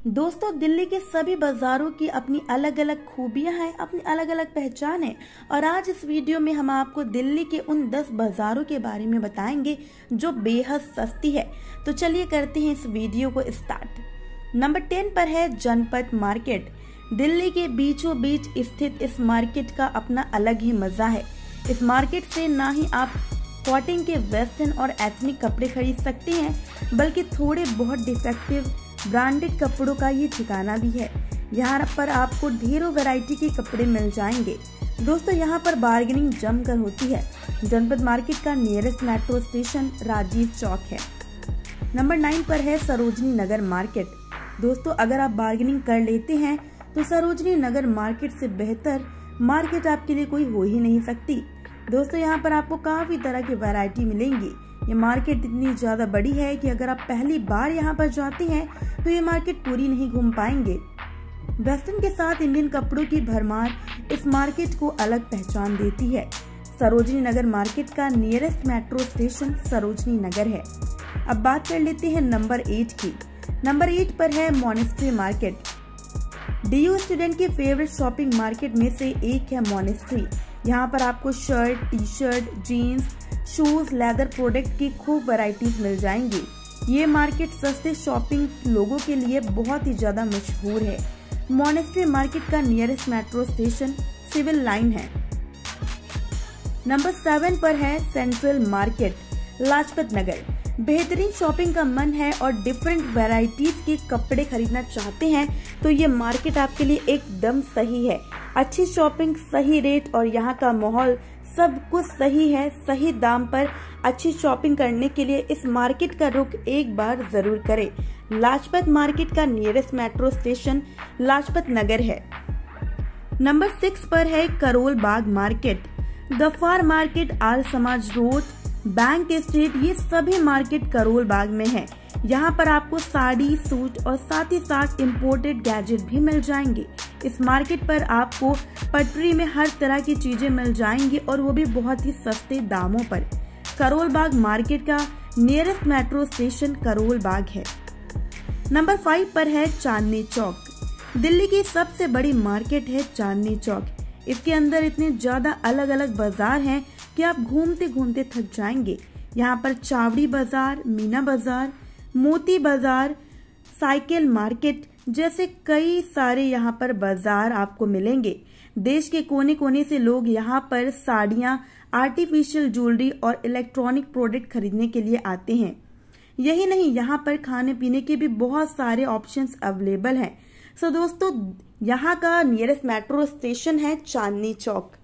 दोस्तों, दिल्ली के सभी बाजारों की अपनी अलग अलग खूबियां हैं, अपनी अलग अलग पहचान है। और आज इस वीडियो में हम आपको दिल्ली के उन 10 बाजारों के बारे में बताएंगे जो बेहद सस्ती है। तो चलिए करते हैं इस वीडियो को स्टार्ट। नंबर 10 पर है जनपद मार्केट। दिल्ली के बीचों बीच स्थित इस मार्केट का अपना अलग ही मजा है। इस मार्केट से ना ही आप कॉटन के वेस्टर्न और एथनिक कपड़े खरीद सकते हैं, बल्कि थोड़े बहुत डिफेक्टिव ब्रांडेड कपड़ों का ये ठिकाना भी है। यहाँ पर आपको ढेरों वैरायटी के कपड़े मिल जाएंगे। दोस्तों, यहाँ पर बार्गेनिंग जमकर होती है। जनपद मार्केट का nearest metro station Rajiv Chowk है। नंबर 9 पर है सरोजनी नगर मार्केट। दोस्तों, अगर आप बार्गेनिंग कर लेते हैं तो सरोजनी नगर मार्केट से बेहतर मार्केट आपके लिए कोई हो ही नहीं सकती। दोस्तों, यहाँ पर आपको काफी तरह की वैरायटी मिलेंगी। ये मार्केट इतनी ज्यादा बड़ी है कि अगर आप पहली बार यहाँ पर जाते हैं तो ये मार्केट पूरी नहीं घूम पाएंगे। वेस्टर्न के साथ इंडियन कपड़ों की भरमार इस मार्केट को अलग पहचान देती है। सरोजनी नगर मार्केट का nearest metro station Sarojini Nagar है। अब बात कर लेते हैं नंबर 8 की। नंबर 8 पर है मॉनेस्ट्री मार्केट। डीयू स्टूडेंट की फेवरेट शॉपिंग मार्केट में से एक है मॉनेस्ट्री। यहाँ पर आपको shirt, T shirt, jeans, shoes, leather product की खूब वैरायटीज मिल जाएंगी। ये मार्केट सस्ते शॉपिंग लोगों के लिए बहुत ही ज्यादा मशहूर है। मॉनेस्ट्री मार्केट का nearest metro station civil line है। नंबर 7 पर है सेंट्रल मार्केट, लाजपत नगर। बेहतरीन शॉपिंग का मन है और डिफरेंट वैरायटीज के कपड़े खरीदना चाहते हैं तो ये मार्केट आपके लिए एकदम सही है। अच्छी शॉपिंग, सही रेट और यहाँ का माहौल सब कुछ सही है। सही दाम पर अच्छी शॉपिंग करने के लिए इस मार्केट का रुख एक बार जरूर करें। लाजपत मार्केट का nearest metro station Lajpat Nagar है। नंबर 6 पर है Karol Bagh market. Ghaffar market, Arya Samaj road, bank street, ये सभी मार्केट करोल बाग में है। यहाँ पर आपको साड़ी, सूट और साथ ही साथ इम्पोर्टेड गैजेट भी मिल जाएंगे। इस मार्केट पर आपको पटरी में हर तरह की चीजें मिल जाएंगी और वो भी बहुत ही सस्ते दामों पर। करोल बाग मार्केट का nearest metro station Karol Bagh है। नंबर 5 पर है चांदनी चौक। दिल्ली की सबसे बड़ी मार्केट है चांदनी चौक। इसके अंदर इतने ज्यादा अलग अलग बाजार हैं कि आप घूमते घूमते थक जाएंगे। यहाँ पर चावड़ी बाजार, मीना बाजार, मोती बाजार, साइकिल मार्केट जैसे कई सारे यहाँ पर बाजार आपको मिलेंगे। देश के कोने कोने से लोग यहाँ पर साड़ियाँ, आर्टिफिशियल ज्वेलरी और इलेक्ट्रॉनिक प्रोडक्ट खरीदने के लिए आते हैं। यही नहीं, यहाँ पर खाने पीने के भी बहुत सारे ऑप्शंस अवेलेबल हैं। सो दोस्तों, यहाँ का नियरेस्ट मेट्रो स्टेशन है चांदनी चौक।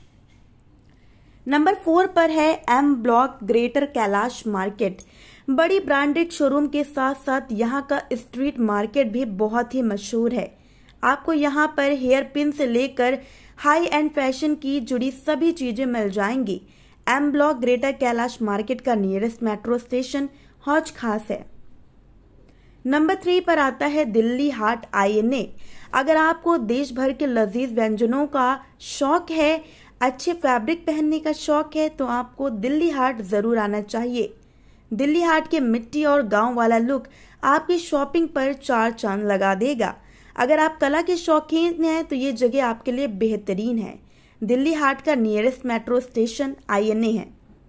नंबर 4 पर है M block Greater Kailash market. बड़ी ब्रांडेड शोरूम के साथ साथ यहाँ का स्ट्रीट मार्केट भी बहुत ही मशहूर है। आपको यहाँ पर हेयर पिन से लेकर हाई एंड फैशन की जुड़ी सभी चीजें मिल जाएंगी। M block Greater Kailash market का nearest metro station Hauz Khas है। नंबर 3 पर आता है दिल्ली हाट INA। अगर आपको देश भर के लजीज व्यंजनों का शौक है, अच्छे फैब्रिक पहनने का शौक है, तो आपको दिल्ली हाट जरूर आना चाहिए। दिल्ली हाट के मिट्टी और गांव वाला लुक आपकी शॉपिंग पर 4 चांद लगा देगा। अगर आप कला के शौकीन हैं तो ये जगह आपके लिए बेहतरीन है। दिल्ली हाट का नियरेस्ट मेट्रो स्टेशन INA है।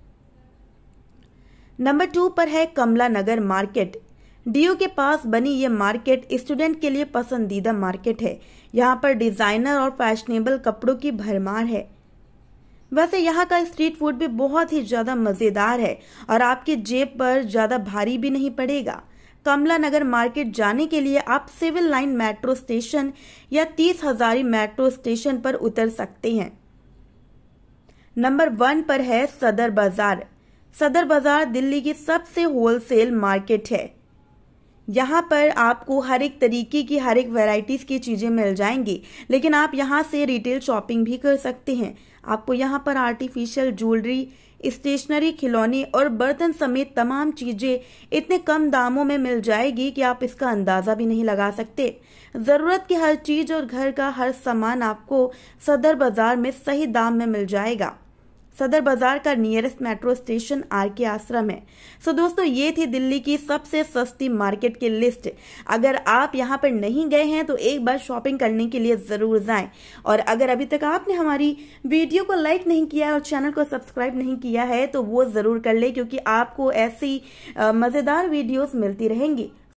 नंबर 2 पर है कमला नगर मार्केट। डीयू के पास बनी ये मार्केट स्टूडेंट के लिए पसंदीदा मार्केट है। यहाँ पर डिजाइनर और फैशनेबल कपड़ों की भरमार है। वैसे यहाँ का स्ट्रीट फूड भी बहुत ही ज्यादा मजेदार है और आपकी जेब पर ज्यादा भारी भी नहीं पड़ेगा। कमला नगर मार्केट जाने के लिए आप सिविल लाइन मेट्रो स्टेशन या 30 हजारी मेट्रो स्टेशन पर उतर सकते हैं। नंबर 1 पर है सदर बाजार। सदर बाजार दिल्ली की सबसे होलसेल मार्केट है। यहाँ पर आपको हर एक तरीके की हर एक वैरायटीज की चीजें मिल जाएंगी, लेकिन आप यहाँ से रिटेल शॉपिंग भी कर सकते हैं। आपको यहाँ पर आर्टिफिशियल ज्वेलरी, स्टेशनरी, खिलौने और बर्तन समेत तमाम चीजें इतने कम दामों में मिल जाएगी कि आप इसका अंदाजा भी नहीं लगा सकते। जरूरत की हर चीज और घर का हर सामान आपको सदर बाजार में सही दाम में मिल जाएगा। सदर बाजार का नियरेस्ट मेट्रो स्टेशन आरके आश्रम है। सो दोस्तों, ये थी दिल्ली की सबसे सस्ती मार्केट की लिस्ट। अगर आप यहाँ पर नहीं गए हैं तो एक बार शॉपिंग करने के लिए जरूर जाएं। और अगर अभी तक आपने हमारी वीडियो को लाइक नहीं किया और चैनल को सब्सक्राइब नहीं किया है तो वो जरूर कर ले, क्योंकि आपको ऐसी मजेदार वीडियोस मिलती रहेंगी।